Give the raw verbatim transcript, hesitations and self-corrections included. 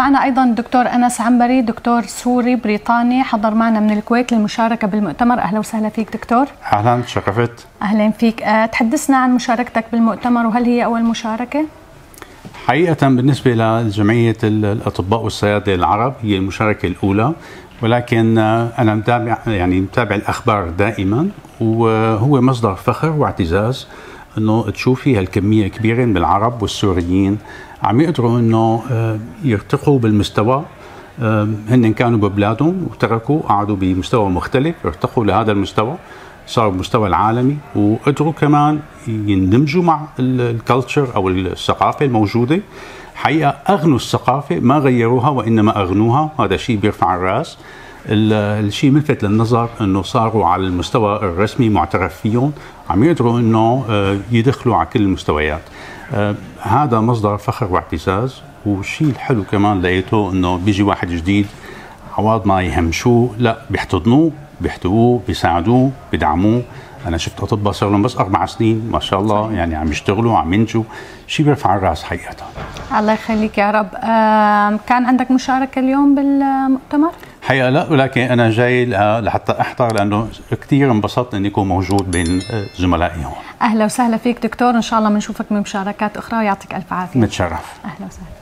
معنا أيضا الدكتور أنس عنبري، دكتور سوري بريطاني حضر معنا من الكويت للمشاركة بالمؤتمر. أهلا وسهلا فيك دكتور. أهلا، تشرفت. أهلا فيك. أه تحدثنا عن مشاركتك بالمؤتمر، وهل هي أول مشاركة؟ حقيقة بالنسبة لجمعية الأطباء والصيادلة العرب هي المشاركة الأولى، ولكن أنا متابع يعني متابع الأخبار دائما، وهو مصدر فخر واعتزاز إنه تشوفي هالكمية كبيرة من العرب والسوريين عم يقدروا إنه يرتقوا بالمستوى. هن كانوا ببلادهم وتركوا، قعدوا بمستوى مختلف، ارتقوا لهذا المستوى، صاروا بالمستوى العالمي، وقدروا كمان يندمجوا مع الكالتشر او الثقافه الموجوده. حقيقه اغنوا الثقافه، ما غيروها وانما اغنوها، هذا شيء بيرفع الراس. الشيء ملفت للنظر انه صاروا على المستوى الرسمي معترف فيهم، عم يقدروا انه يدخلوا على كل المستويات. هذا مصدر فخر واعتزاز. والشيء الحلو كمان لقيته انه بيجي واحد جديد، عوض ما يهمشوه لا بيحتضنوه، بيحتووه، بيساعدوه، بيدعموه. انا شفت اطباء صار لهم بس اربع سنين ما شاء الله، يعني عم يشتغلوا، عم ينجوا، شيء بيرفع الراس حقيقه. الله يخليك يا رب. آه كان عندك مشاركه اليوم بالمؤتمر؟ حقيقه لا، ولكن انا جاي لحتى احضر، لانه كثير انبسطت اني اكون موجود بين زملائي هون. اهلا وسهلا فيك دكتور، ان شاء الله بنشوفك بمشاركات اخرى، يعطيك الف عافيه. متشرف. اهلا وسهلا.